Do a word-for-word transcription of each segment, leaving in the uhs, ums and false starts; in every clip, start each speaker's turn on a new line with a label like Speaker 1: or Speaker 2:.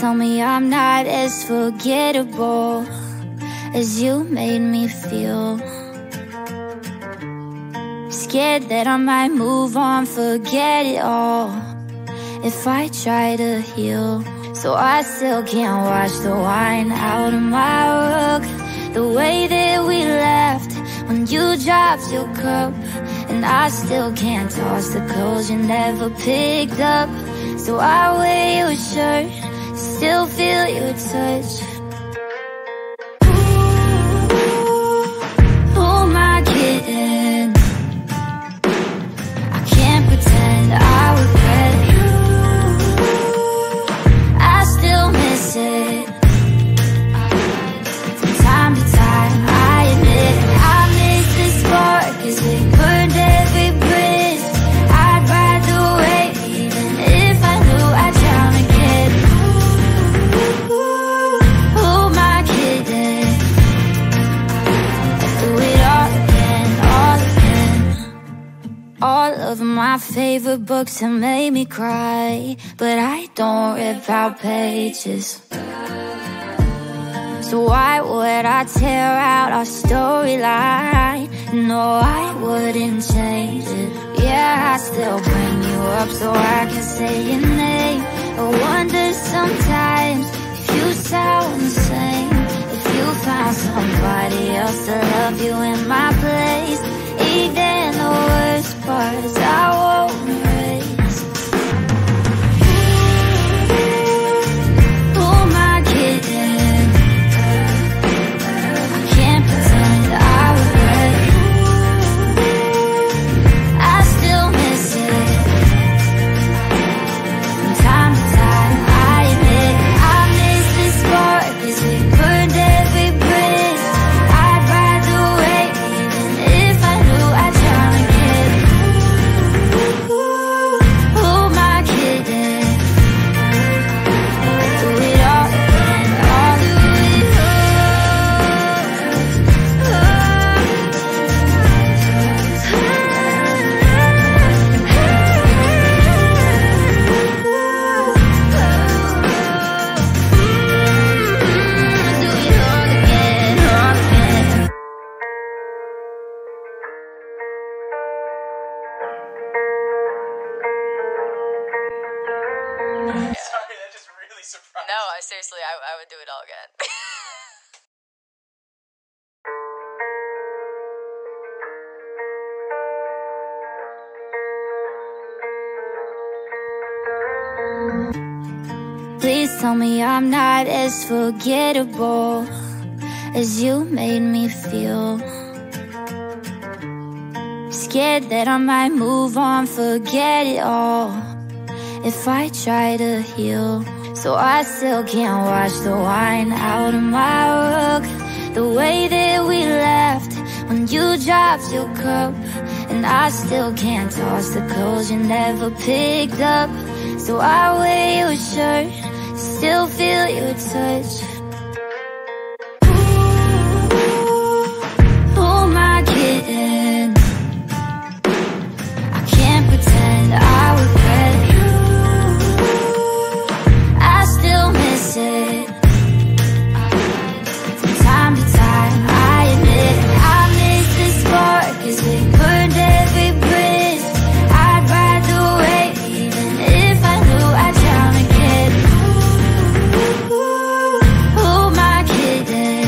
Speaker 1: tell me I'm not as forgettable as you made me feel. Scared that I might move on, forget it all if I try to heal. So I still can't wash the wine out of my rug, the way that we left when you dropped your cup. And I still can't toss the clothes you never picked up. So I wear your shirt, still feel your touch. Who am I kidding? I can't pretend I regret you. I still miss it from time to time. I admit I miss the spark, 'cause it burned every bridge. I'd ride the wave even if I knew I'd drown again. Who am I kidding? Do it all again, all again. All of my favorite books have made me cry, but I don't rip out pages. So why would I tear out our storyline? No, I wouldn't change it. Yeah, I still bring you up so I can say your name. I wonder sometimes if you sound the same, if you found somebody else to love you in my place. Even the worst parts I won't erase. Who am I kidding? I can't pretend I regret it. I still miss it from time to time. I admit I miss the spark, 'cause we burned every bridge. I'd ride the wave even if I knew I'd drown again. Who am I kidding? Do it all again, all do it
Speaker 2: Sorry, that just really surprised
Speaker 3: No,
Speaker 2: me.
Speaker 3: I seriously, I, I would do it all again.
Speaker 1: Please tell me I'm not as forgettable as you made me feel. Scared that I might move on, forget it all if I try to heal. So I still can't wash the wine out of my rug, the way that we left when you dropped your cup. And I still can't toss the clothes you never picked up. So I wear your shirt, still feel your touch. Who am I kidding? I can't pretend I regret you. I still miss it from time to time. I admit I miss the spark, 'cause we burned every bridge. I'd ride the wave even if I knew I'd drown again. Who am I kidding?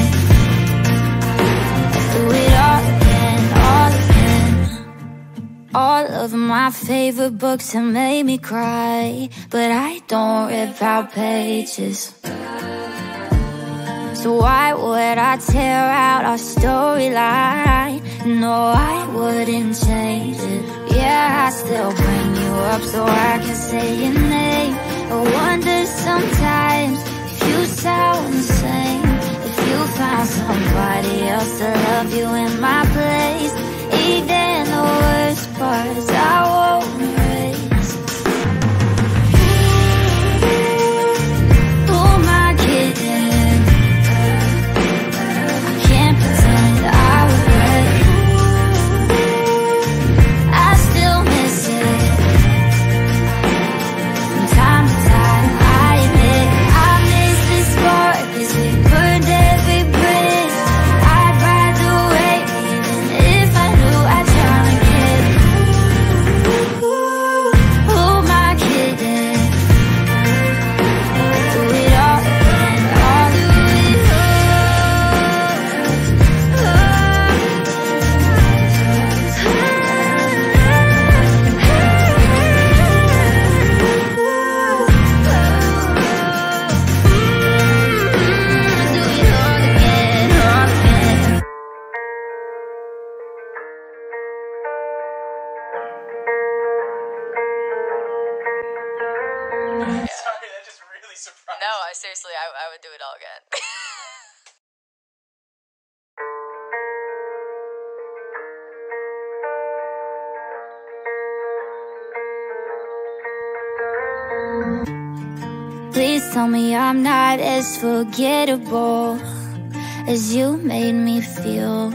Speaker 1: Do it all again, all again. All of my favorite books have made me cry, but I don't rip out pages. So why would I tear out our storyline? No, I wouldn't change it. Yeah, I still bring you up so I can say your name. I wonder sometimes if you sound the same, if you found somebody else to love you in my place. Even the worst parts I won't erase. Who am I kidding? I can't pretend I regret it. I still miss it from time to time. I admit I miss
Speaker 3: again.
Speaker 1: Please tell me I'm not as forgettable as you made me feel.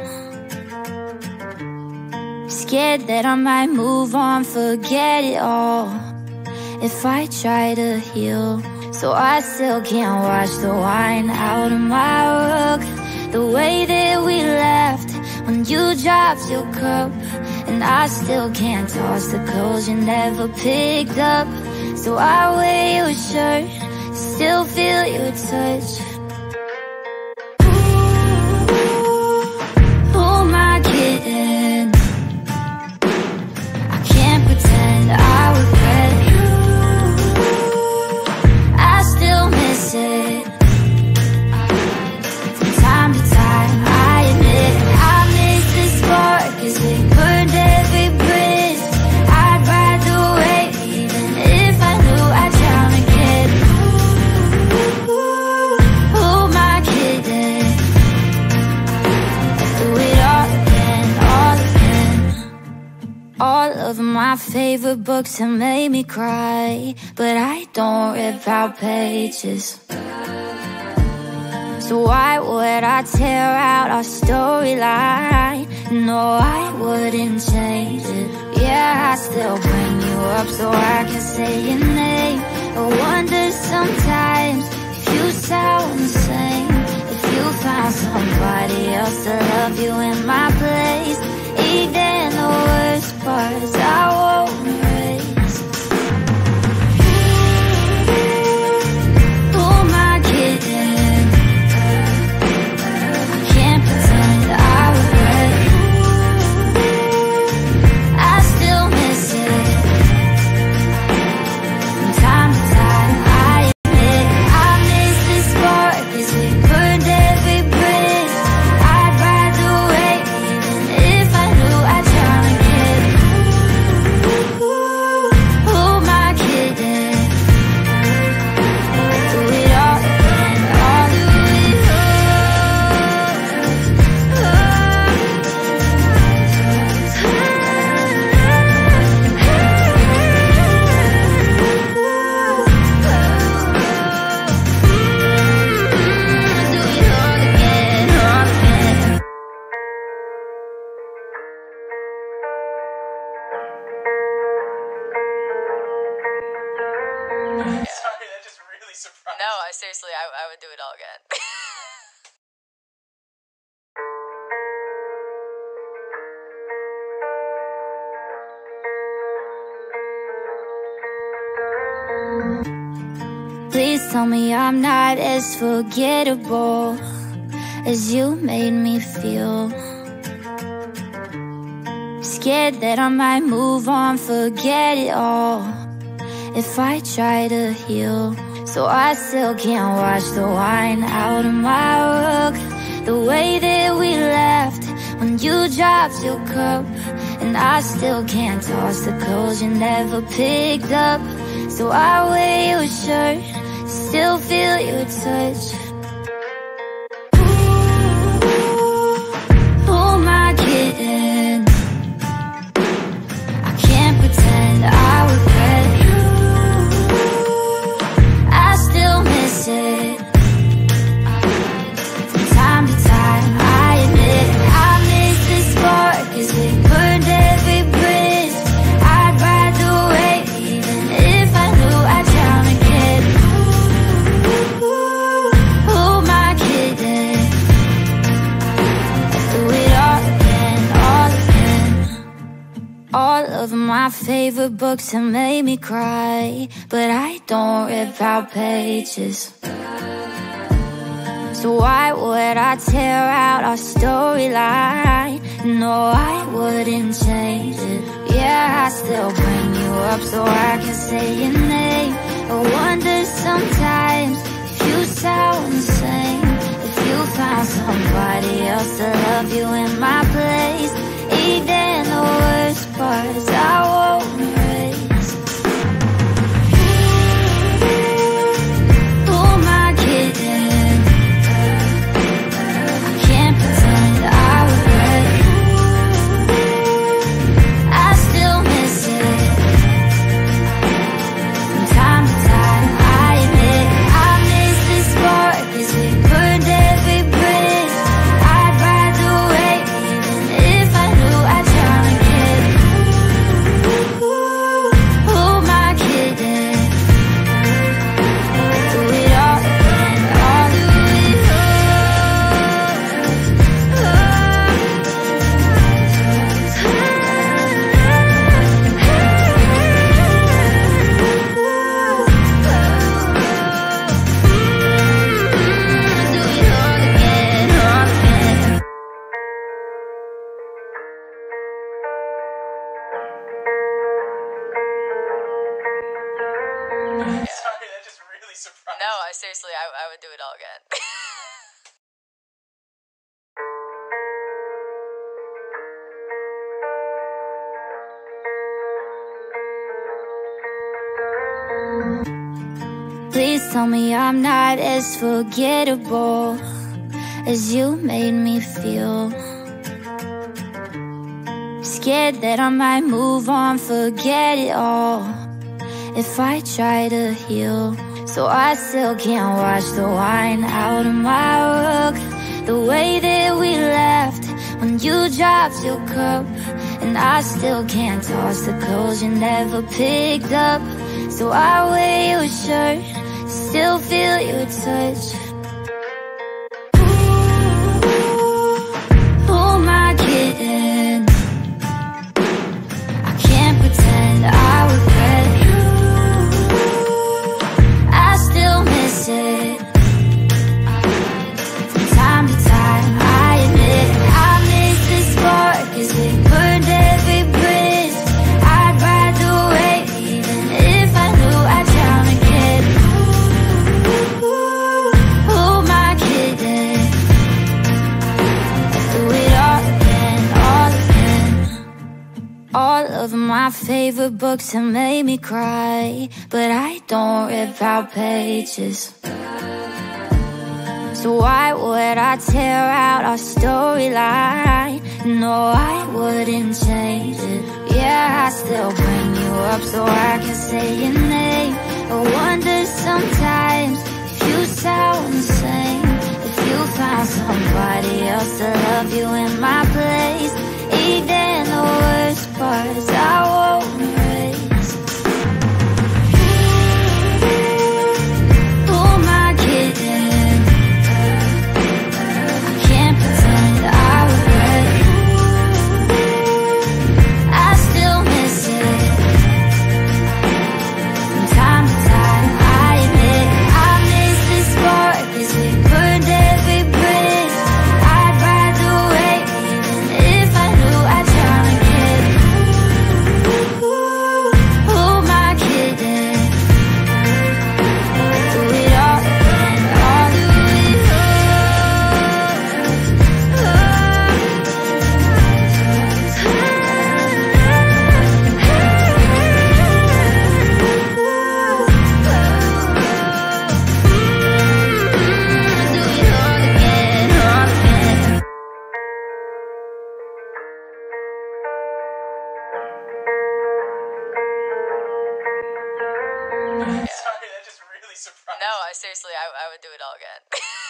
Speaker 1: Scared that I might move on, forget it all if I try to heal. So I still can't wash the wine out of my rug. The way that we laughed when you dropped your cup, and I still can't toss the clothes you never picked up. So I wear your shirt, still feel your touch. Ooh, who am I kidding? I can't pretend I regret you. I still miss it from time to time. I admit I miss the spark as we burned every bridge. I'd rather wait even if I knew I'd drown again. Ooh, who am I kidding? Let's do it all again, all again. All of my favorite books have made me cry, but I don't rip out pages. So why would I tear out our storyline? No, I wouldn't change it. Yeah, I still bring you up so I can say your name. I wonder sometimes if you sound the same, if you found somebody else to love you in my place. Even the worst parts I won't erase. Who am I kidding? I can't pretend I regret it. I still miss it from time to time. I admit I miss the spark as we burned every bridge. I'd rather wait even if I knew I'd drown again. Ooh, who am I kidding? Do it all again, all do it
Speaker 2: Sorry, that just really surprised
Speaker 3: No,
Speaker 2: me.
Speaker 3: I seriously, I, I would do it all again.
Speaker 1: Please tell me I'm not as forgettable as you made me feel. Scared that I might move on, forget it all if I try to heal. So I still can't wash the wine out of my rug. The way that we laughed when you dropped your cup, and I still can't toss the clothes you never picked up. So I wear your shirt, still feel your touch. Ooh, who am I kidding? I can't pretend I regret you. I still miss it from time to time. I admit I miss the spark as we burned every bridge. I'd rather wait even if I knew I'd drown again. Ooh, who am I kidding? Let's do it all again, all again. All of my favorite books have made me cry, but I don't rip out pages. So why would I tear out our storyline? No, I wouldn't change it. Yeah, I still bring you up so I can say your name. I wonder sometimes if you sound the same, if you found somebody else to love you in my place. Even the worst parts I won't erase. Who am I kidding?
Speaker 3: I seriously, I, I would do it all again.
Speaker 1: Please tell me I'm not as forgettable as you made me feel. Scared that I might move on, forget it all if I try to heal. So I still can't wash the wine out of my rug. The way that we laughed when you dropped your cup, and I still can't toss the clothes you never picked up. So I wear your shirt, still feel your touch. Who am I kidding? I can't pretend I regret you. I still miss it from time to time. I admit I miss the spark, 'cause we burned every bridge. I'd rather wait, even if I knew I'd drown again. Who am I kidding? I'd do it all again, all again. All of my favorite books have made me cry, but I don't rip out pages. So why would I tear out our storyline? No, I wouldn't change it. Yeah, I still bring you up so I can say your name. I wonder sometimes if you sound the same, if you found somebody else to love you in my place. Even the worst parts I won't erase. Who am I kidding? I can't pretend I regret you. I still miss it from time to time. I admit I miss the spark, 'cause we burned every bridge. I'd rather wait, even if I knew I'd drown again. Who am I kidding? Do it all again, all do it
Speaker 2: Sorry, that just really surprised
Speaker 3: No,
Speaker 2: me.
Speaker 3: I seriously, I, I would do it all again.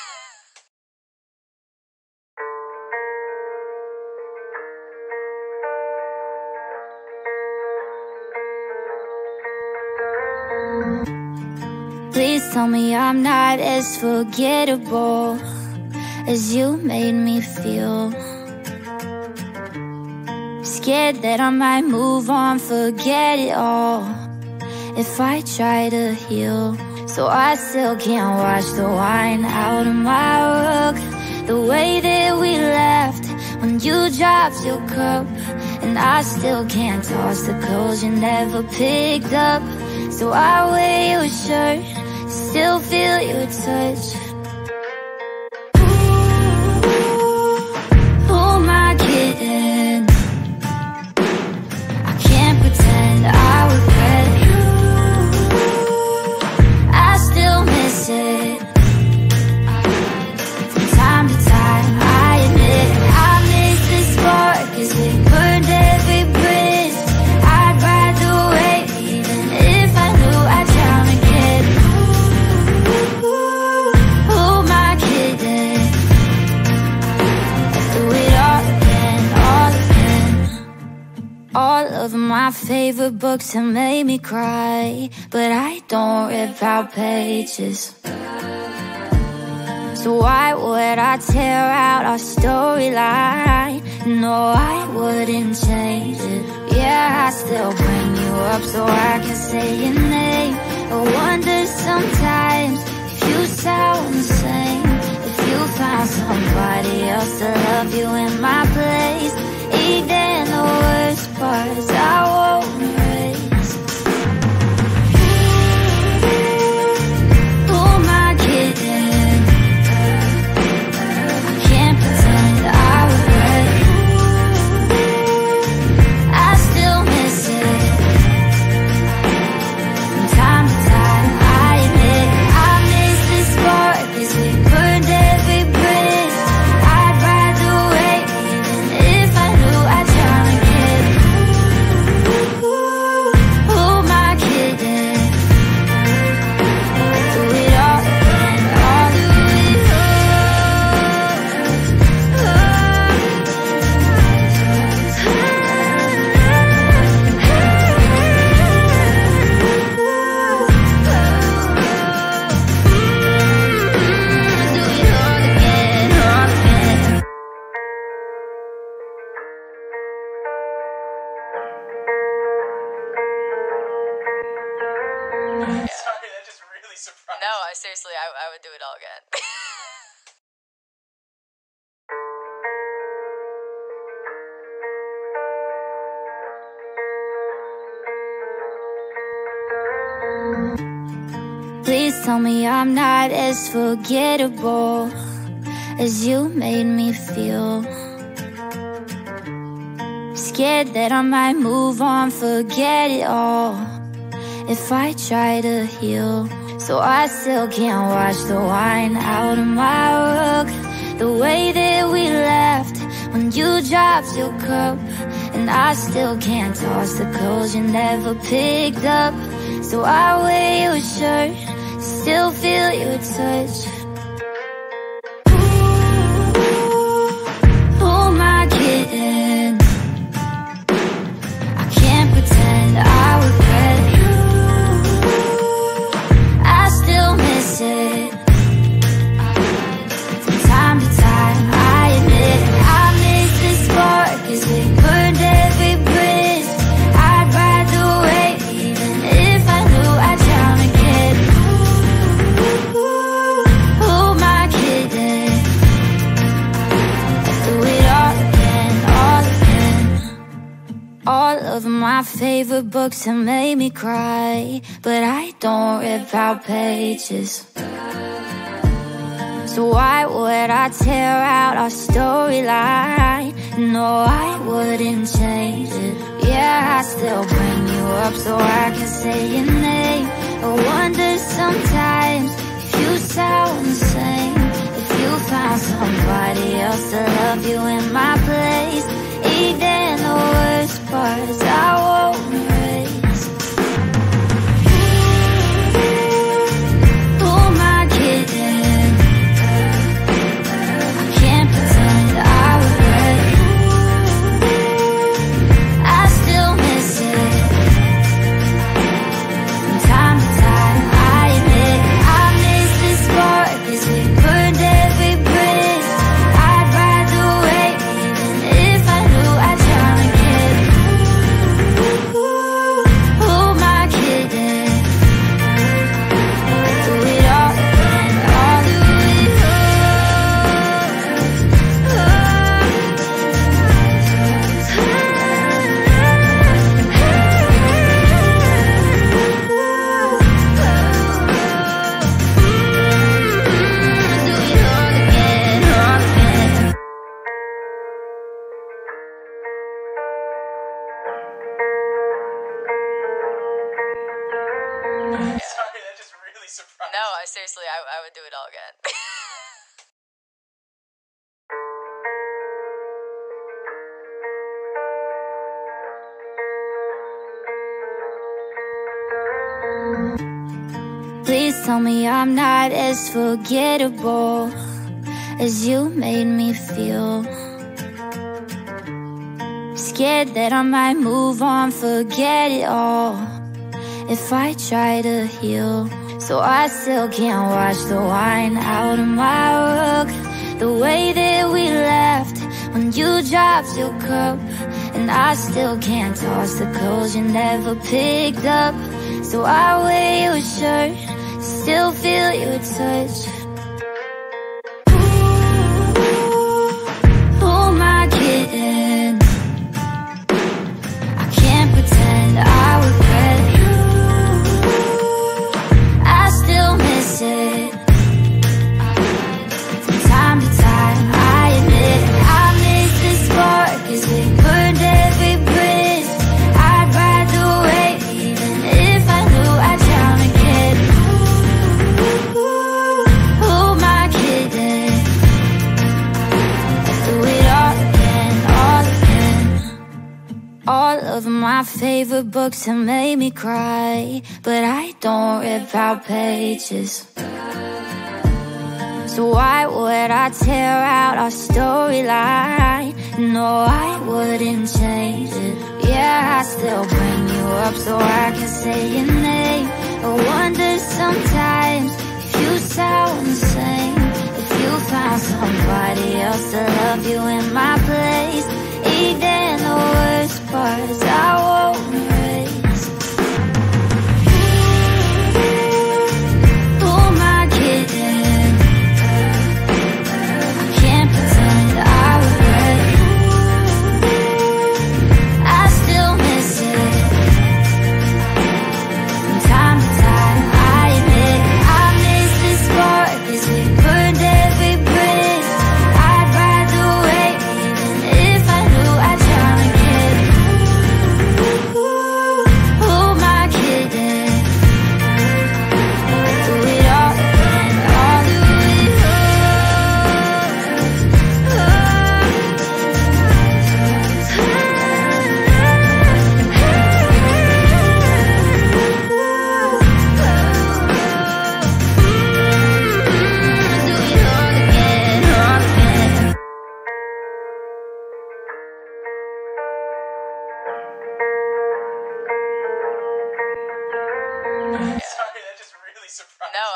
Speaker 1: Please tell me I'm not as forgettable as you made me feel. Scared that I might move on, forget it all if I try to heal. So I still can't wash the wine out of my rug. The way that we laughed when you dropped your cup, and I still can't toss the clothes you never picked up. So I wear your shirt, still feel your touch. Who am I kidding? I can't pretend I regret you. I still miss it from time to time. I admit I miss the spark, 'cause we burned every bridge. I'd rather wait, even if I knew I'd drown again. Who am I kidding? I'd do it all again, all again. All of my favorite books have made me cry, but I don't rip out pages. So why would I tear out our storyline? No, I wouldn't change it. Yeah, I still bring you up so I can say your name. I wonder sometimes if you sound the same, if you found somebody else to love you in my place. Even the worst parts I won't erase. Who am I
Speaker 3: seriously, I, I would do it all again.
Speaker 1: Please tell me I'm not as forgettable as you made me feel. Scared that I might move on, forget it all if I try to heal. So I still can't wash the wine out of my rug. The way that we laughed when you dropped your cup, and I still can't toss the clothes you never picked up. So I wear your shirt, still feel your touch. Who am I kidding? I can't pretend I regret you. I still miss it from time to time. I admit I miss the spark as we burned every bridge. I'd ride the wave even if I knew I'd drown again. Who am I kidding? Do it all again, all again. All of my favorite books have made me cry, but I don't rip out pages. So why would I tear out our storyline? No, I wouldn't change it. Yeah, I still bring you up so I can say your name. I wonder sometimes if you sound the same, if you found somebody else to love you in my place. Even the worst parts I won't erase. Who am I kidding? I can't pretend I regret it. I still miss it from time to time. I admit I miss the spark as we burned every bridge. I'd ride the wave even if I knew I'd drown again. Who am I kidding? Do it all again, all do it
Speaker 2: Sorry, that just really surprised
Speaker 3: No,
Speaker 2: me.
Speaker 3: I seriously, I, I would do it all again.
Speaker 1: Please tell me I'm not as forgettable as you made me feel. Scared that I might move on, forget it all if I try to heal. So I still can't wash the wine out of my rug. The way that we laughed when you dropped your cup, and I still can't toss the clothes you never picked up. So I wear your shirt, still feel your touch. Who am I kidding? I can't pretend I regret you. I still miss it from time to time. I admit I miss the spark as we burned every bridge. I'd ride the wave even if I knew I'd drown again. Who am I kidding? Do it all again, all again. All of my favorite books have made me cry, but I don't rip out pages. So why would I tear out our storyline? No, I wouldn't change it. Yeah, I still bring you up so I can say your name. I wonder sometimes if you sound the same, if you found somebody else to love you in my place. Even the worst parts I won't erase. Who am I kidding?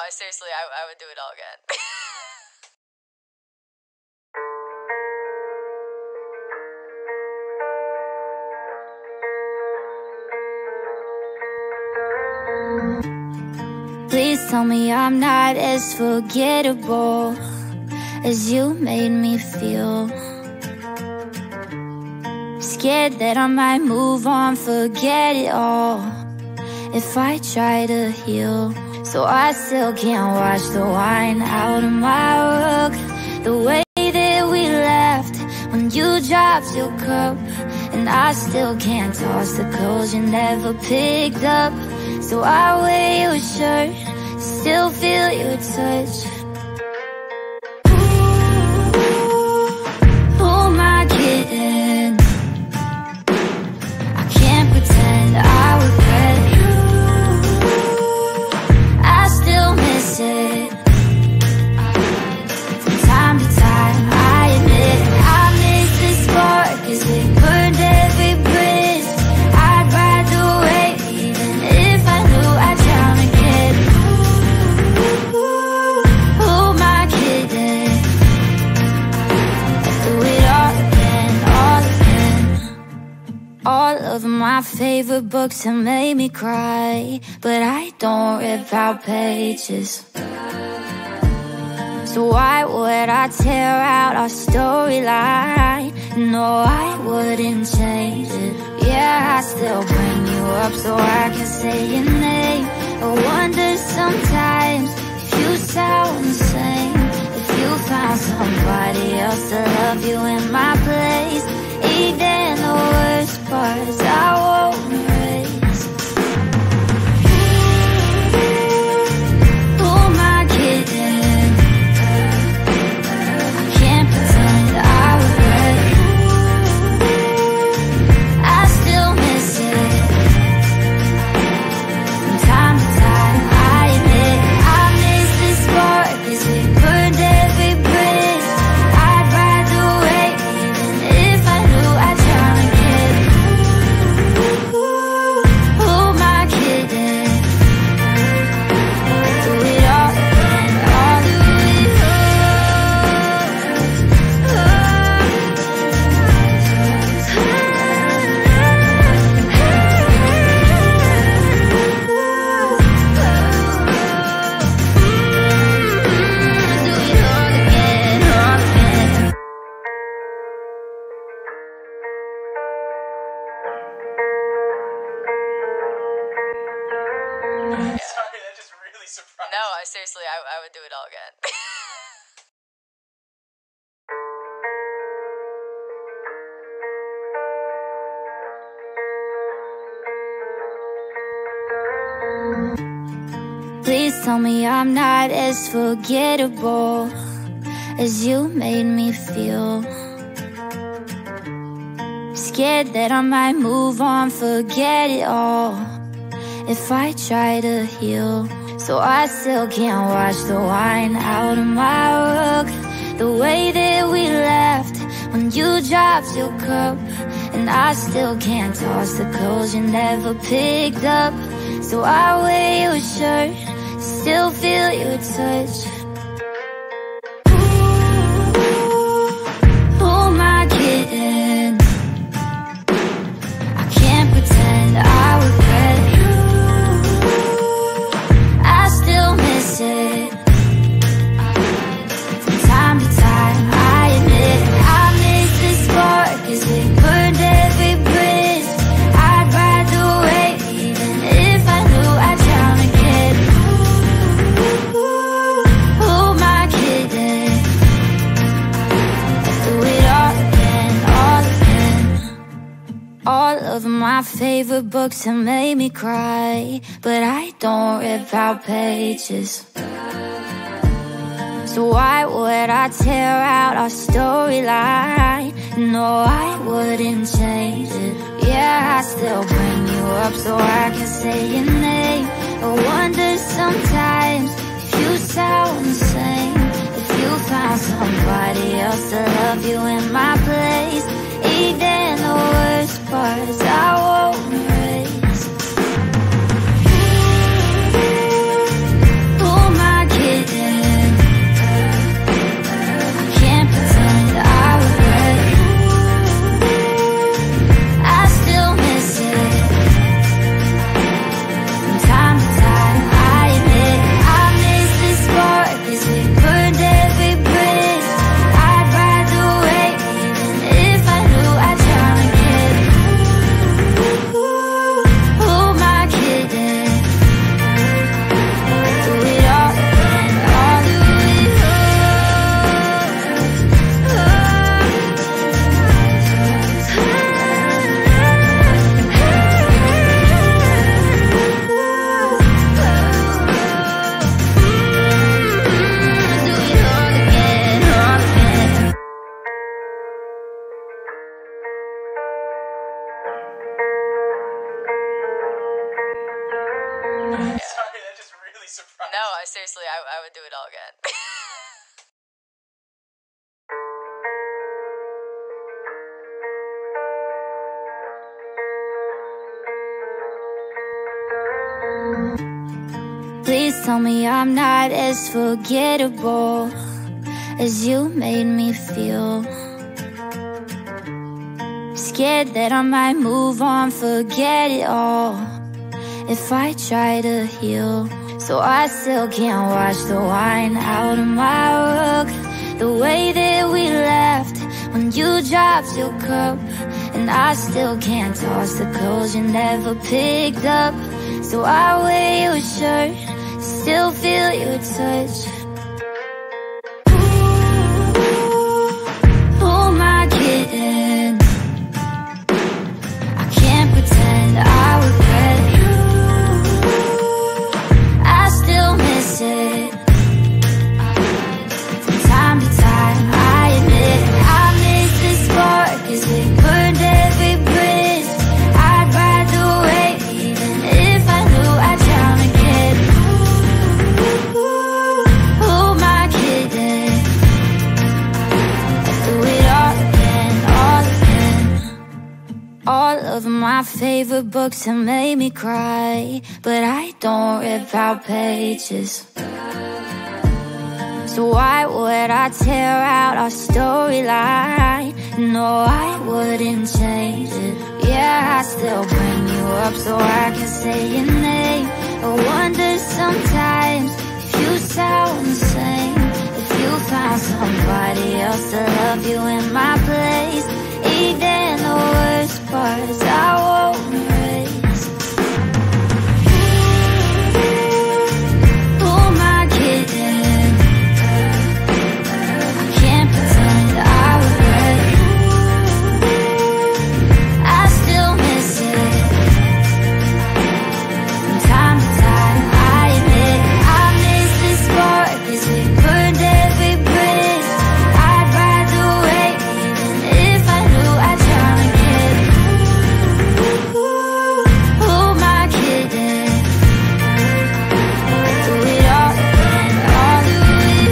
Speaker 3: I seriously, I, I would do it all again.
Speaker 1: Please tell me I'm not as forgettable as you made me feel. Scared that I might move on, forget it all if I try to heal. So I still can't wash the wine out of my rug. The way that we laughed when you dropped your cup, and I still can't toss the clothes you never picked up. So I wear your shirt, still feel your touch. Who am I kidding? I can't pretend I regret you. I still miss it from time to time. I admit I miss the spark, 'cause we burned every bridge. I'd ride the wave even if I knew I'd drown again. Who am I kidding? Let's do it all again, all again. All of my favorite books have made me cry, but I don't rip out pages. So why would I tear out our storyline? No, I wouldn't change it. Yeah, I still bring you up so I can say your name. I wonder sometimes if you sound the same, if you found somebody else to love you in my place. Even the worst parts I won't erase. Who am I kidding? I can't pretend I regret you. I still miss it from time to time. I admit I miss the spark, 'cause we burned every bridge. I'd ride the wave even if I knew I'd drown again. Who am I kidding? Do it all again, all do it
Speaker 2: Sorry, that just really surprised
Speaker 3: No,
Speaker 2: me.
Speaker 3: I seriously, I, I would do it all again.
Speaker 1: Please tell me I'm not as forgettable as you made me feel. Scared that I might move on, forget it all if I try to heal. So I still can't wash the wine out of my rug. The way that we laughed when you dropped your cup, and I still can't toss the clothes you never picked up. So I wear your shirt, still feel your touch. Who am I kidding? I can't pretend I regret you. I still miss it from time to time. I admit I miss the spark, 'cause we burned every bridge. I'd ride the wave even if I knew I'd drown again. Who am I kidding? Let's do it all again, all again. All of my favorite books have made me cry, but I don't rip out pages. So why would I tear out our storyline? No, I wouldn't change it. Yeah, I still bring you up so I can say your name. I wonder sometimes if you sound the same, if you found somebody else to love you in my place. Even the worst parts I won't erase. Who am I
Speaker 3: seriously, I, I would do it all again.
Speaker 1: Please tell me I'm not as forgettable as you made me feel. Scared that I might move on, forget it all if I try to heal. So I still can't wash the wine out of my rug. The way that we laughed when you dropped your cup, and I still can't toss the clothes you never picked up. So I wear your shirt, still feel your touch. Ooh, who am I kidding? I can't pretend I regret you. I still miss it from time to time. I admit I miss the spark, 'cause we burned every bridge. I'd ride the wave even if I knew I'd drown again. Ooh, who am I kidding? Do it all again, all again. All of my favorite books have made me cry, but I don't rip out pages. So why would I tear out our storyline? No, I wouldn't change it. Yeah, I still bring you up so I can say your name. I wonder sometimes if you sound the same, if you found somebody else to love you in my place. Even the worst parts I won't erase. Who am I kidding? I can't pretend I regret you. I still miss it from time to time. I admit I miss the spark, 'cause we burned every bridge. I'd ride the wave even if I knew I'd drown again. Ooh, who am I kidding? Do it all again, all do it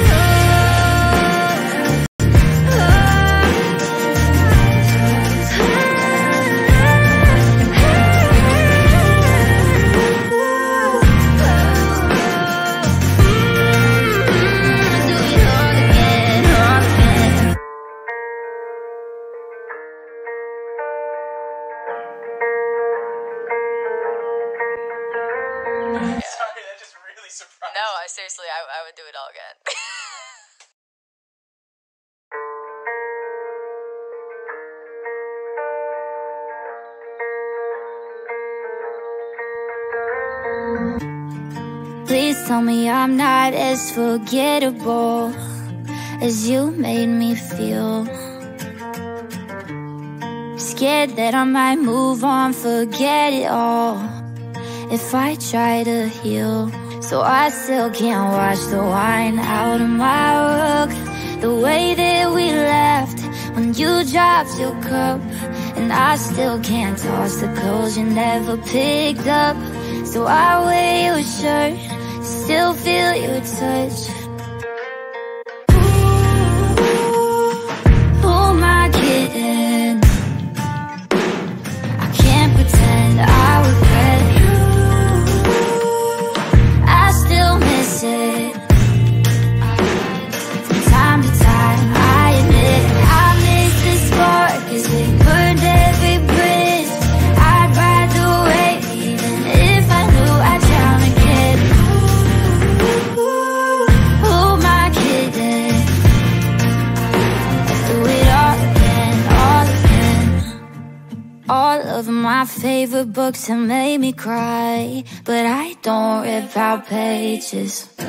Speaker 2: Sorry, that just really surprised
Speaker 3: No,
Speaker 2: me.
Speaker 3: I seriously, I, I would do it all again.
Speaker 1: Please tell me I'm not as forgettable as you made me feel. Scared that I might move on, forget it all if I try to heal. So I still can't wash the wine out of my rug. The way that we laughed when you dropped your cup, and I still can't toss the clothes you never picked up. So I wear your shirt, still feel your touch. Ooh, who am I kidding? I can't pretend I regret you. I still miss it from time to time. I admit I miss the spark, 'cause we burned every bridge. I'd ride the wave even if I knew I'd drown again. Ooh, who am I kidding? Do it all again, all again. All of my favorite books have made me cry, but I don't rip out pages.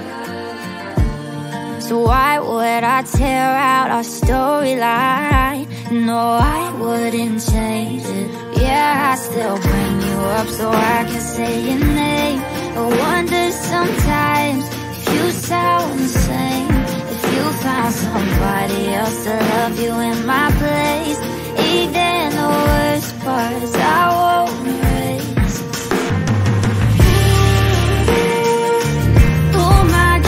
Speaker 1: So why would I tear out our storyline? No, I wouldn't change it. Yeah, I still bring you up so I can say your name. I wonder sometimes if you sound the same, if you found somebody else to love you in my place. Even the worst parts I won't erase. Who am I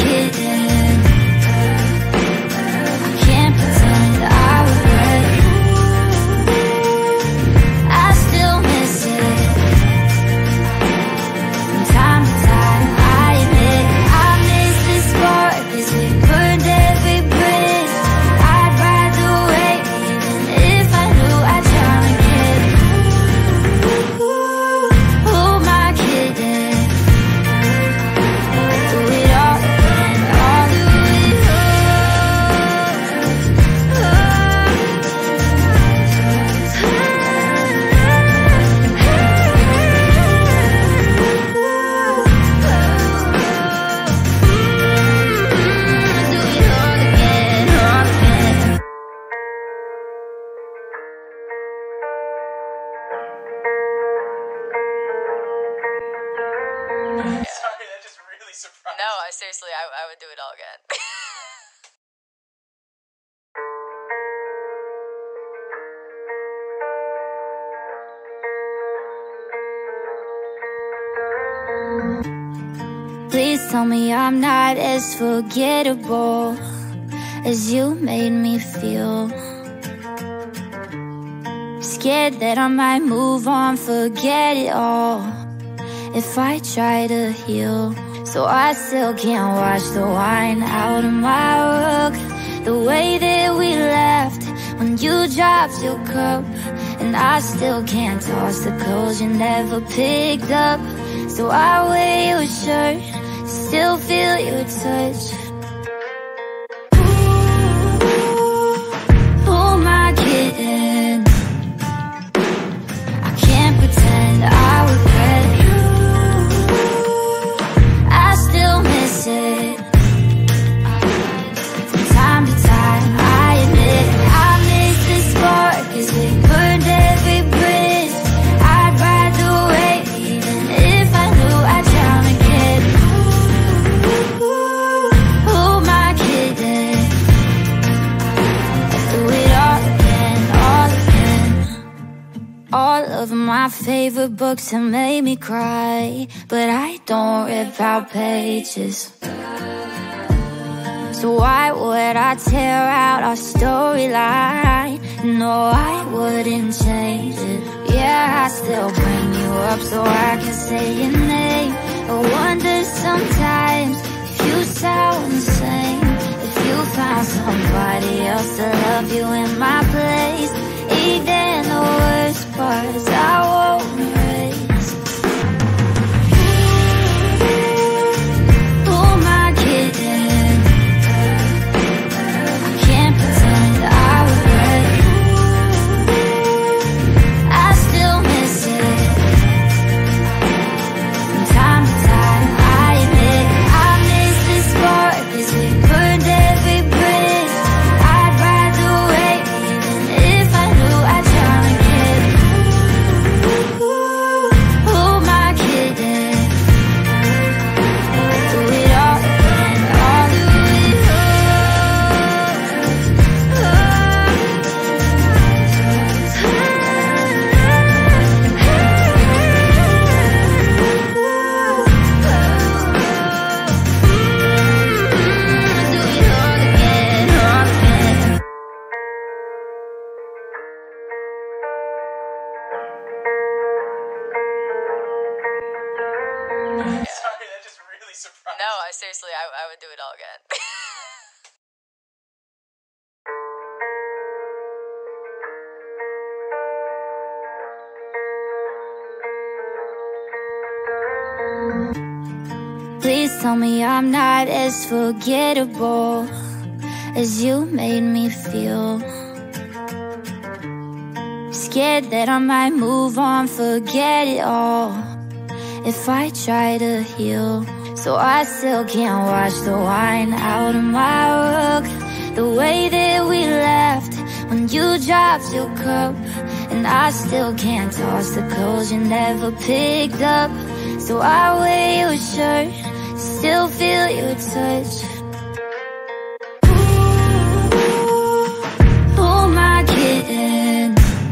Speaker 3: seriously, I, I would do it all again.
Speaker 1: Please tell me I'm not as forgettable as you made me feel. Scared that I might move on, forget it all if I try to heal. So I still can't wash the wine out of my rug. The way that we left when you dropped your cup, and I still can't toss the clothes you never picked up. So I wear your shirt, still feel your touch. Who am I kidding? I can't pretend I regret you. I still miss it from time to time. I admit I miss the spark, 'cause we burned every bridge. I'd ride the wave even if I knew I'd drown again. Who am I kidding? Do it all again, all again. All of my favorite books have made me cry, but I don't rip out pages. So why would I tear out our storyline? No, I wouldn't change it. Yeah, I still bring you up so I can say your name. I wonder sometimes if you sound the same, if you found somebody else to love you in my place. Even the worst parts I won't erase. Who am I kidding? I can't pretend I regret you. I still miss it from time to time. I admit I miss the spark, 'cause we burned every bridge. I'd ride the wave even if I knew I'd drown again. Who am I kidding? Do it all again, all do it
Speaker 2: Sorry, that just really surprised
Speaker 3: No,
Speaker 2: me.
Speaker 3: I seriously, I, I would do it all again.
Speaker 1: Please tell me I'm not as forgettable as you made me feel. Scared that I might move on, forget it all if I try to heal. So I still can't wash the wine out of my rug. The way that we left when you dropped your cup, and I still can't toss the clothes you never picked up. So I wear your shirt, still feel your touch. Who am I kidding?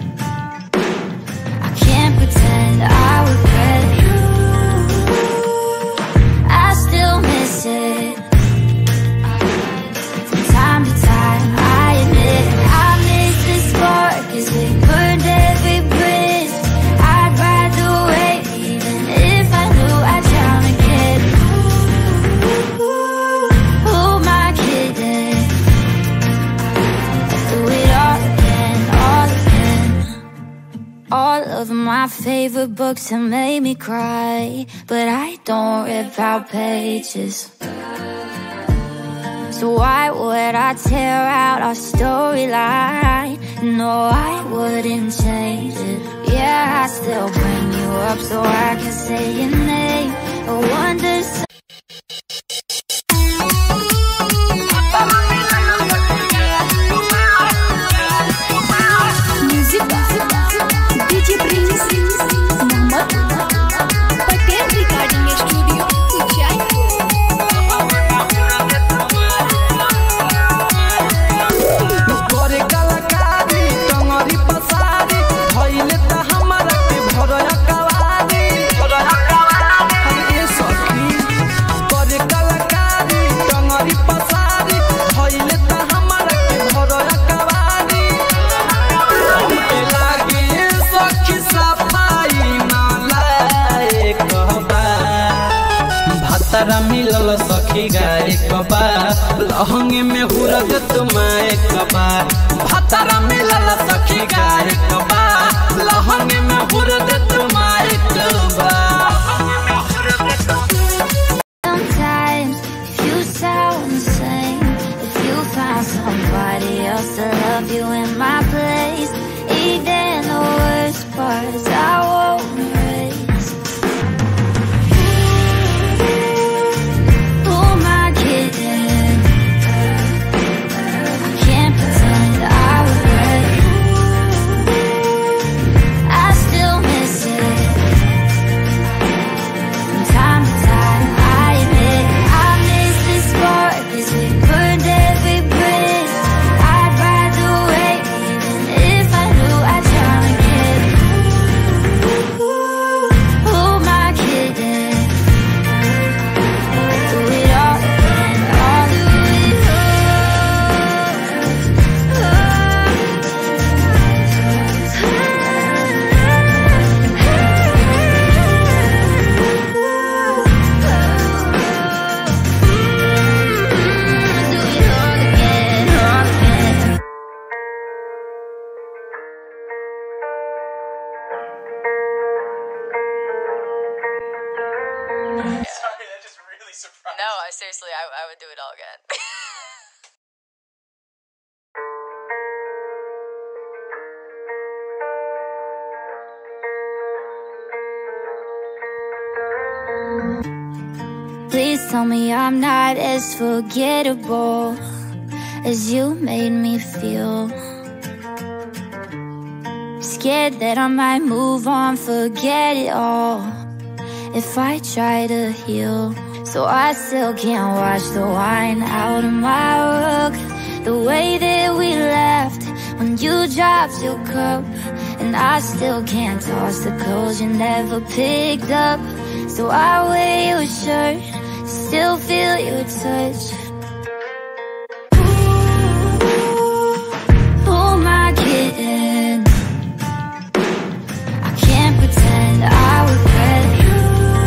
Speaker 1: I can't pretend I regret you. I still miss it from time to time. I admit I miss the spark, 'cause we burned every bridge. I'd ride the wave even if I knew I'd drown again. Who am I kidding? Do it all again, all again. All of my favorite books have made me cry, but I don't rip out pages. So why would I tear out our storyline? No, I wouldn't change it. Yeah, I still bring you up so I can say your name. I wonder some-
Speaker 4: Музыка, диджей принесли Мама, Пакет рекординг студио, Кутчер.
Speaker 5: भातारा मिलल सखी गाय कबा लहंगे में हुरग तुम्हारे कबा भातारा मिलल सखी गाय कबा लहंगे में हुरग तुम्हारे कबा
Speaker 1: Sometimes you sound insane. If you found somebody else to love you in my place, even the worst parts I won't erase. Who am I kidding? I can't pretend I regret it. I still miss it from time to time. I admit I miss the spark as we burned every bridge. I'd rather wait even if I knew I'd drown again. Who am I kidding? Do it all again, all do it
Speaker 2: Sorry, that just really surprised
Speaker 3: No, I seriously, I, I would do it all again.
Speaker 1: Please tell me I'm not as forgettable as you made me feel. Scared that I might move on, forget it all if I try to heal. So I still can't wash the wine out of my rug. The way that we laughed when you dropped your cup, and I still can't toss the clothes you never picked up. So I wear your shirt, still feel your touch. Who am I kidding? I can't pretend I regret you.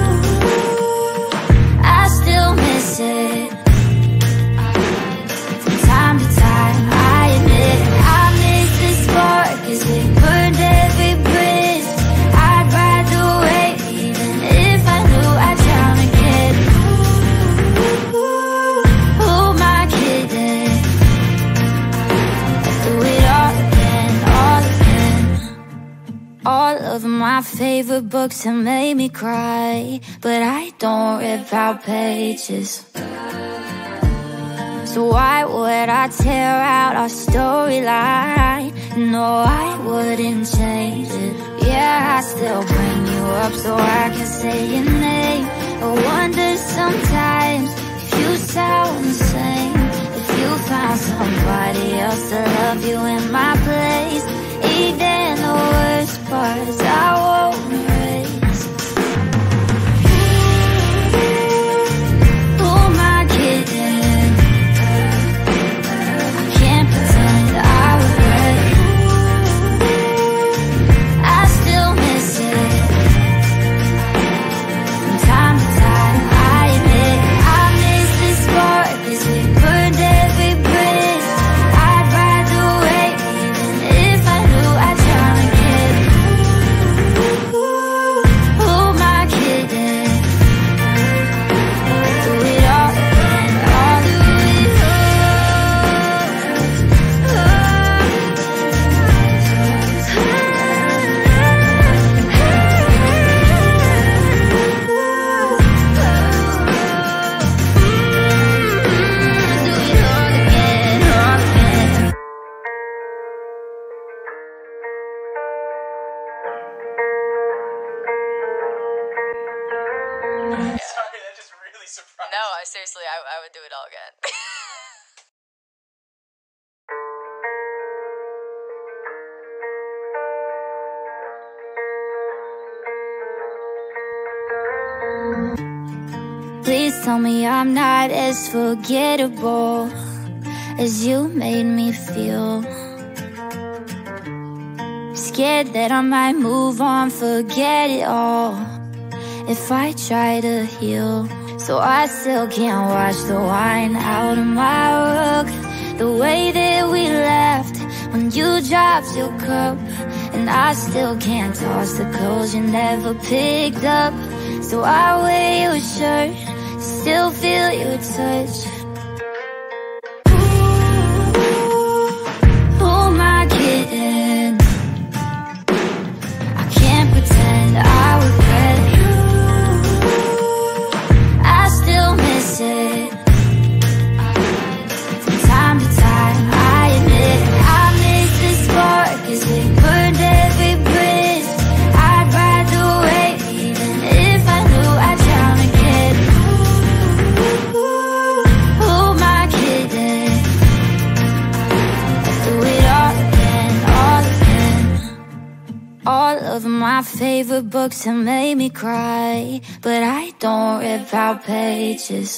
Speaker 1: I still miss it from time to time. I admit I miss the spark as we burned every bridge. I'd rather wait even if I knew I'd drown again. Who am I kidding? Let's do it all again, all again. All of my favorite books have made me cry, but I don't rip out pages. So why would I tear out our storyline? No, I wouldn't change it. Yeah, I still bring you up so I can say your name. I wonder sometimes if you sound the same. If you found somebody else to love you in my place, even the worst parts I won't erase. Who am I kidding? I can't pretend I regret it. I still miss it from time to time. I admit I miss the spark as we burned every bridge. I'd rather wait even if I knew I'd drown again. Who am I kidding? Do it all again, all do it
Speaker 2: Sorry, that just really surprised
Speaker 3: No, I seriously, I, I would do it all again.
Speaker 1: Please tell me I'm not as forgettable as you made me feel. Scared that I might move on, forget it all if I try to heal. so I still can't wash the wine out of my rug. The way that we laughed when you dropped your cup, and I still can't toss the clothes you never picked up. So I wear your shirt, still feel your touch. Who am I kidding? I can't pretend I regret you. I still miss it from time to time. I admit I miss the spark as we burned every bridge. I'd rather wait even if I knew I'd drown again. Who am I kidding? Let's do it all again, all again. All of my favorite books have made me cry, but I don't rip out pages.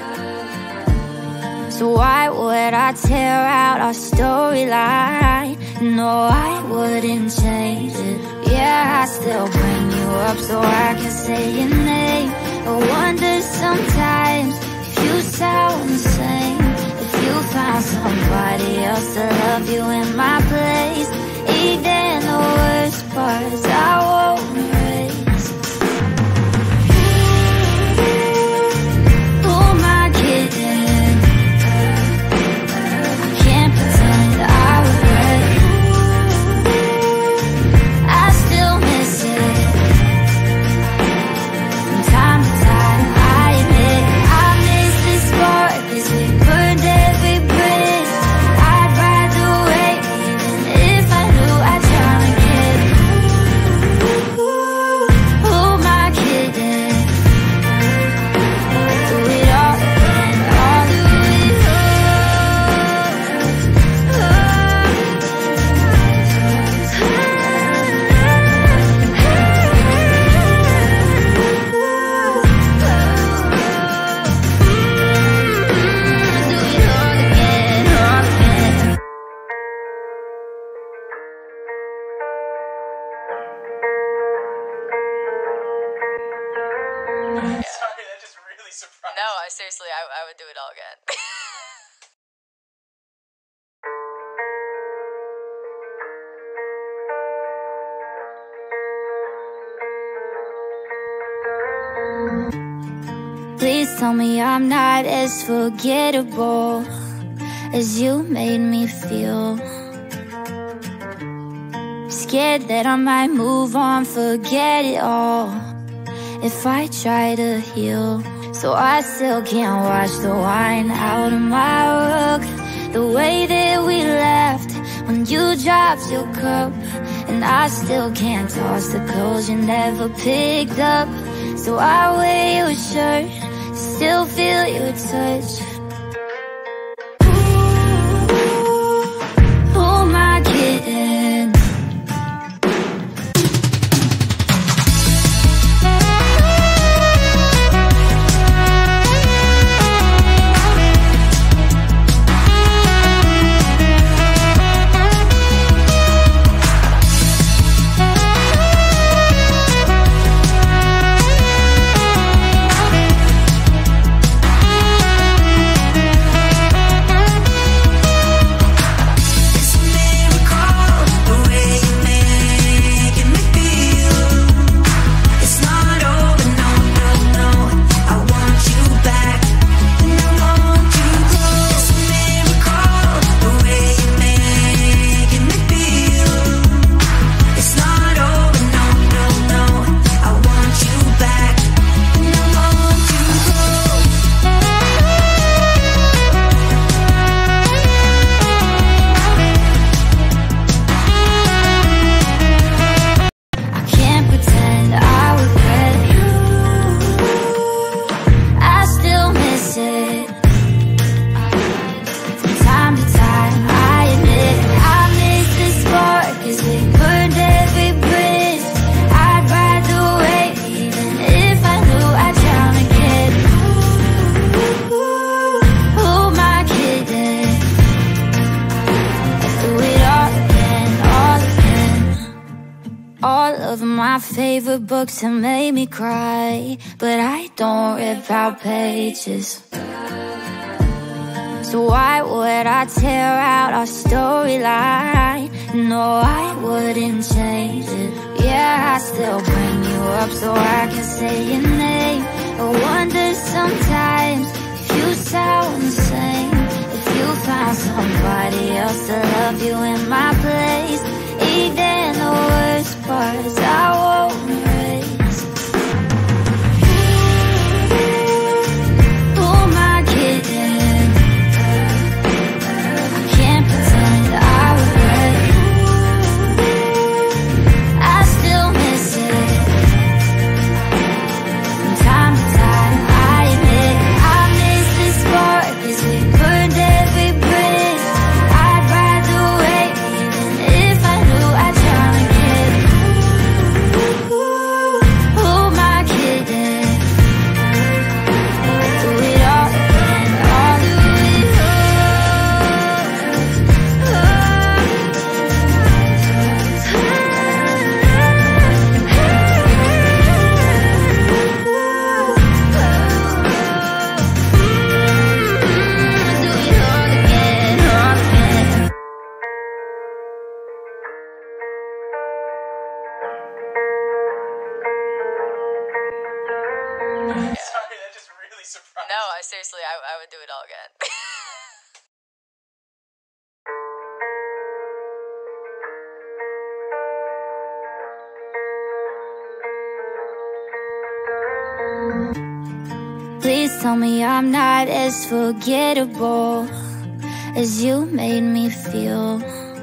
Speaker 1: So why would I tear out our storyline? No, I wouldn't change it. Yeah, I still bring you up so I can say your name. I wonder sometimes if you sound the same, if you found somebody else to love you in my place. Even the worst parts I won't erase. Who am I kidding? I can't pretend I regret you. I still miss it from time to time. I admit I miss the spark as we burned every bridge. I'd rather wait even if I knew I'd drown again. Who am I kidding? Do it all again, all do it
Speaker 2: Sorry, that just really surprised
Speaker 3: No, I seriously, I, I would do it all again.
Speaker 1: Please tell me I'm not as forgettable as you made me feel. Scared that I might move on, forget it all if I try to heal. So I still can't wash the wine out of my rug. The way that we laughed when you dropped your cup, and I still can't toss the clothes you never picked up. So I wear your shirt, still feel your touch. Who am I kidding? All of my favorite books have made me cry, but I don't rip out pages. So why would I tear out our storyline? No, I wouldn't change it. Yeah, I still bring you up so I can say your name. I wonder sometimes if you sound the same, if you found somebody else to love you in my place. Even the worst parts I won't erase. Who am I kidding? I can't pretend I regret it. I still miss it. From time to time I admit I miss the spark as we burned every bridge. I'd rather wait even if I knew I'd drown again. Who am I kidding? Do it all again, all do it
Speaker 2: Sorry, that just really surprised
Speaker 3: No, I seriously, I, I would do it all again.
Speaker 1: Please tell me I'm not as forgettable as you made me feel.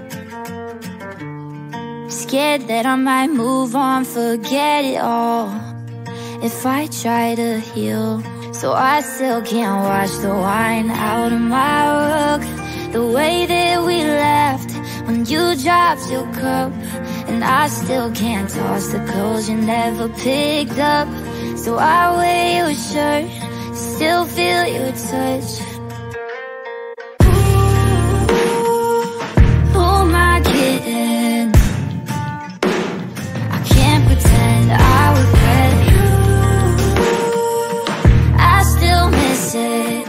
Speaker 1: Scared that I might move on, forget it all if I try to heal. So I still can't wash the wine out of my rug. The way that we left when you dropped your cup, and I still can't toss the clothes you never picked up. So I wear your shirt, still feel your touch. Who am I kidding? I can't pretend I regret you. I still miss it.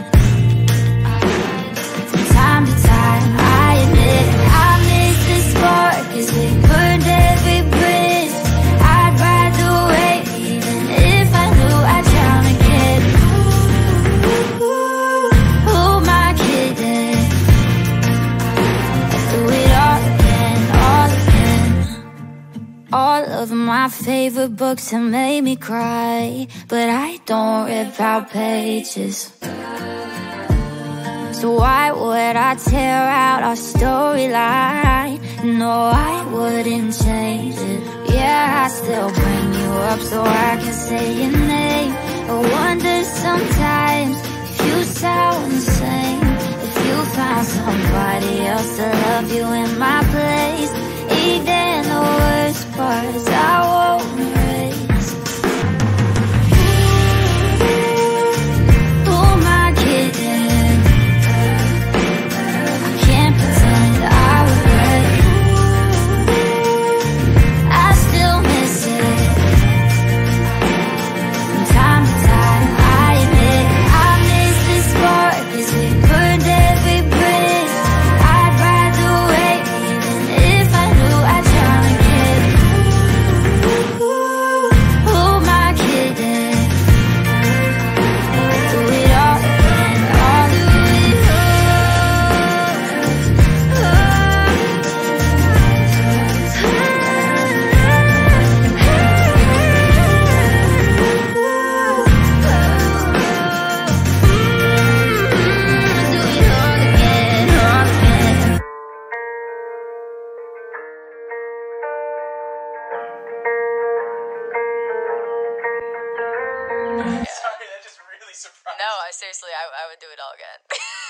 Speaker 1: From time to time I admit I miss the spark as we burned every bridge. I'd rather wait even if I knew I'd drown again. Who am I kidding? Do it all again, all again. All of my favorite books have made me cry, but I don't rip out pages. So why would I tear out our storyline? No, I wouldn't change it. Yeah, I still bring you up so I can say your name. I wonder sometimes if you sound the same, if you found somebody else to love you in my place. Even the worst parts I won't erase. Who am I kidding? I can't pretend I regret it. I still miss it. From time to time I admit I miss the spark as we burned every bridge. I'd rather wait even if I knew I'd drown again. Who am I kidding? Do it all again, all do it
Speaker 2: Sorry, that just really surprised
Speaker 3: No, I seriously, I, I would do it all again.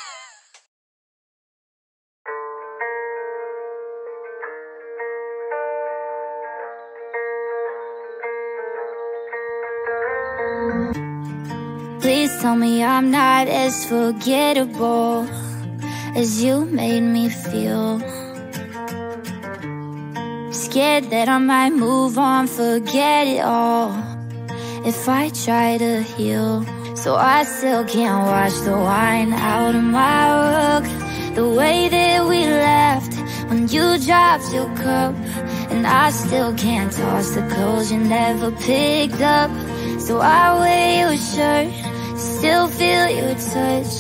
Speaker 1: Please tell me I'm not as forgettable as you made me feel. Scared that I might move on, forget it all if I try to heal. So I still can't wash the wine out of my rug. The way that we laughed when you dropped your cup, and I still can't toss the clothes you never picked up. So I wear your shirt, still feel your touch.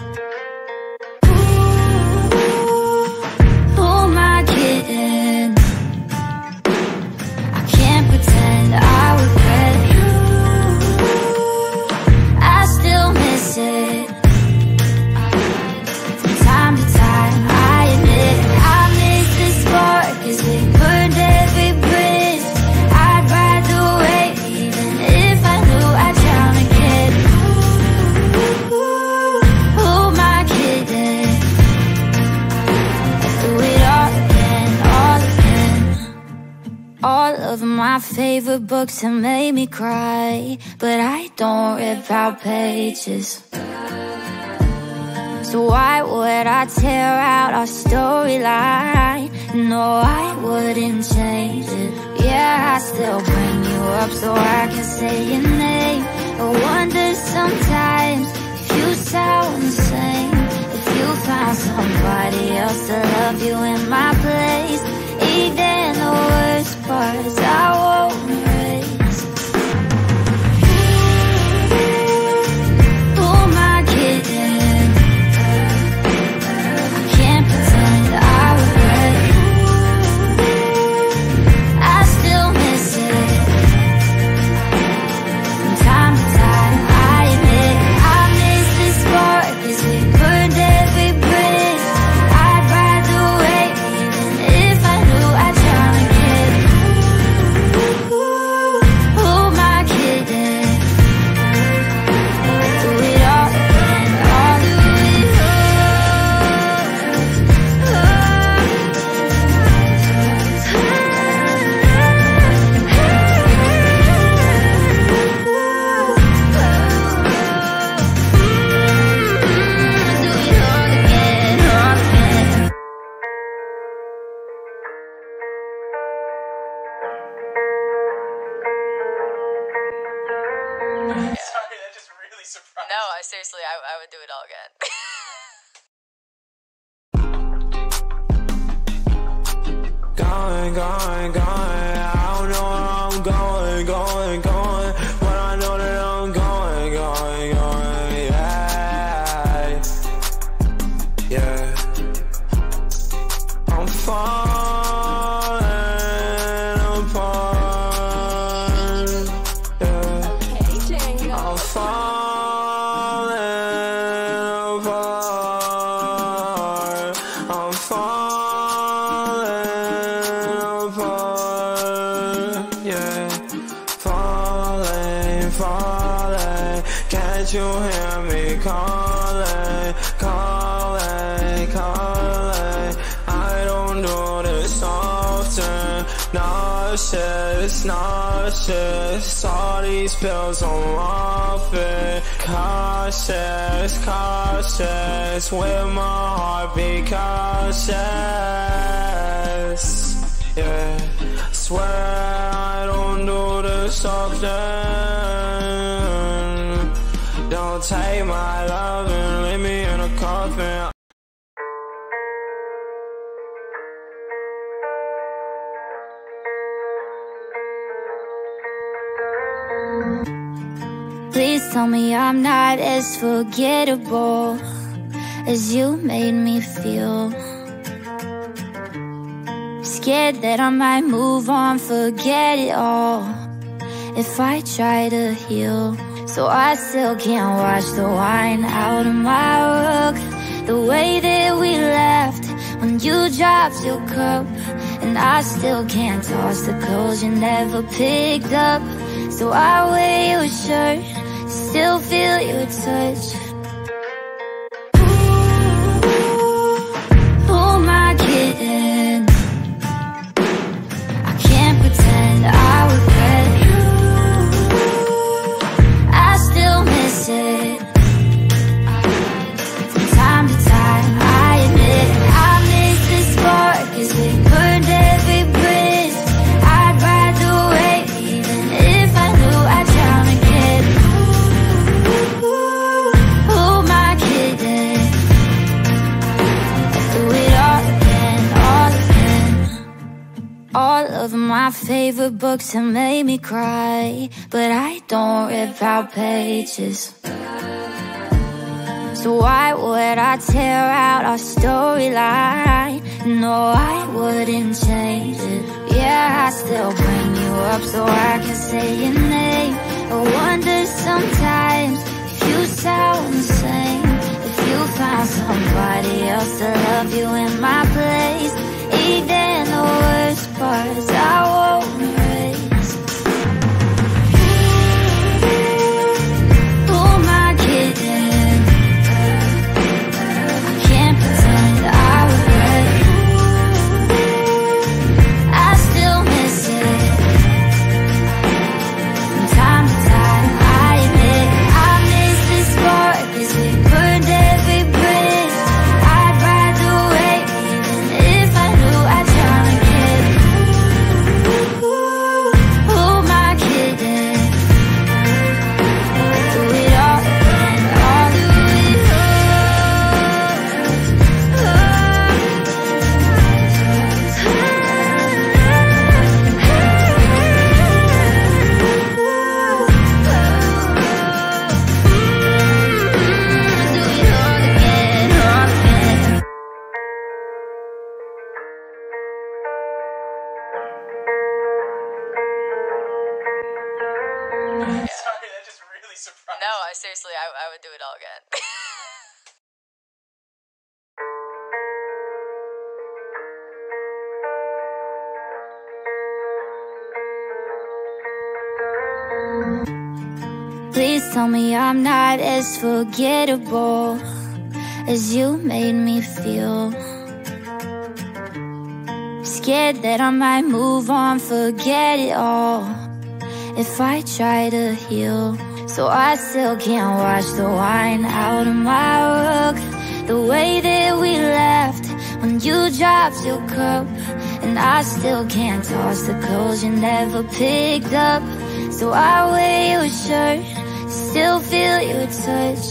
Speaker 1: Who am I kidding? I can't pretend I regret you. I still miss it from time to time. I admit I miss the spark, 'cause we burned every bridge. I'd ride the wave even if I knew I'd drown again. Who am I kidding? I'll do it all again, all again. All of my favorite books have made me cry, but I don't rip out pages. So why would I tear out our storyline? No, I wouldn't change it. Yeah, I still bring you up so I can say your name. I wonder sometimes if you sound the same, if you found somebody else to love you in my place. Even the worst parts I won't erase. Who am I kidding? I can't pretend I regret you. I still miss it from time to time. I admit I miss the spark, 'cause we burned every bridge. I'd ride the wave even if I knew I'd drown again. Who am I kidding? Do it all again, all do it
Speaker 2: Sorry, that just really surprised
Speaker 3: No, I seriously, I, I would do it all again.
Speaker 6: Going, going, going, I don't know where I'm going, going, going, but I know that I'm going, going, going, yeah, yeah. I'm falling apart, yeah. I'm falling apart, I'm falling apart, yeah. Falling, falling, can't you hear me calling, calling, calling? I don't do this often. Nauseous, nauseous, all these pills I'm off it. Cautious, cautious, with my heart be cautious, yeah. Swear I don't do this often. Don't take my love and leave me in a coffin.
Speaker 1: Please tell me I'm not as forgettable as you made me feel. Scared that I might move on, forget it all if I try to heal. So I still can't wash the wine out of my rug. The way that we laughed when you dropped your cup, and I still can't toss the clothes you never picked up. So I wear your shirt, still feel your touch. Who am I kidding? I can't pretend I regret you. I still miss it from time to time. I admit I miss the spark, 'cause we burned every bridge. favorite books and made me cry, but I don't rip out pages. So why would I tear out our storyline? No, I wouldn't change it. Yeah, I still bring you up so I can say your name. I wonder sometimes if you sound the same, if you found somebody else to love you in my place. Even the worst parts I won't erase. Who am I kidding? I can't pretend I regret it. I still miss it. From time to time I admit I miss this spark, 'cause we burned every bridge. I'd rather wait even if I knew I'd drown again. Who am I kidding? Do it all again, all do it
Speaker 2: Sorry, that just really surprised
Speaker 3: No, I seriously, I, I would do it all again.
Speaker 1: Please tell me I'm not as forgettable as you made me feel. Scared that I might move on, forget it all if I try to heal. So I still can't wash the wine out of my rug. The way that we left when you dropped your cup, and I still can't toss the clothes you never picked up. So I wear your shirt, still feel your touch.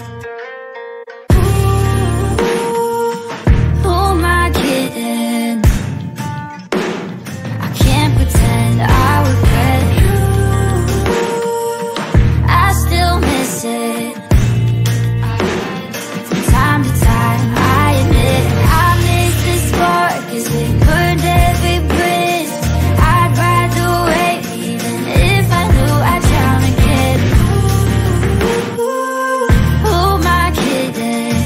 Speaker 1: Who am I kidding? I can't pretend I regret you. I still miss it. From time to time I admit I miss the spark, 'cause we burned every bridge. I'd rather wait even if I knew I'd drown again. Who am I kidding?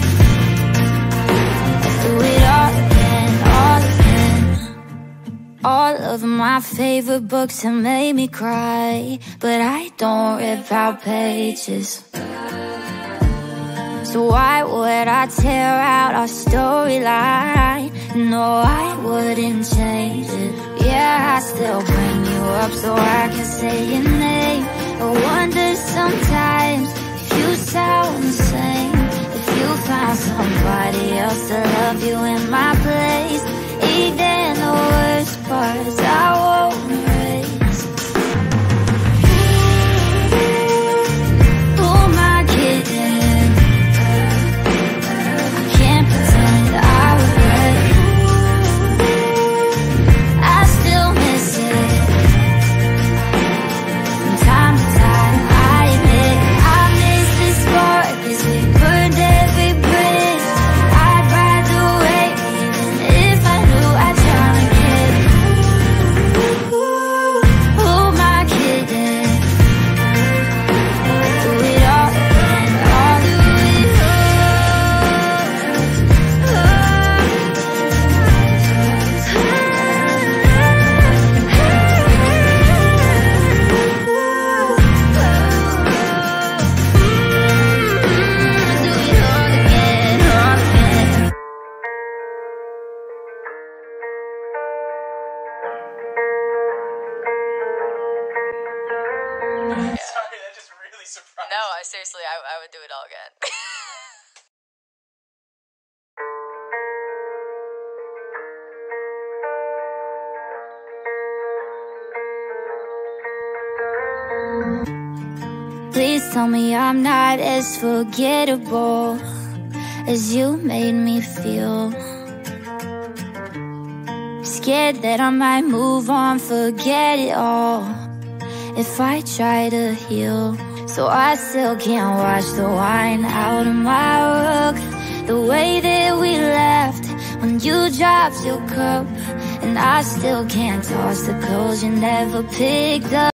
Speaker 1: Do it all again, all again. All of my favorite books have made me cry, but I don't rip out pages. So why would I tear out our storyline? No, I wouldn't change it. Yeah, I still bring you up so I can say your name. I wonder sometimes if you sound the same, if you found somebody else to love you in my place. Even the worst parts I won't erase. Who am I kidding? I can't pretend I regret it. I still miss it. From time to time I admit I miss the spark, 'cause we burned every bridge. I'd rather wait even if I knew I'd drown again. Who am I kidding? Do it all again, all do it
Speaker 2: Sorry, that just really surprised
Speaker 3: No, I seriously, I, I would do it all again.
Speaker 1: Please tell me I'm not as forgettable as you made me feel. Scared that I might move on, forget it all if I try to heal. So I still can't wash the wine out of my rug. The way that we left when you dropped your cup, and I still can't toss the clothes you never picked up.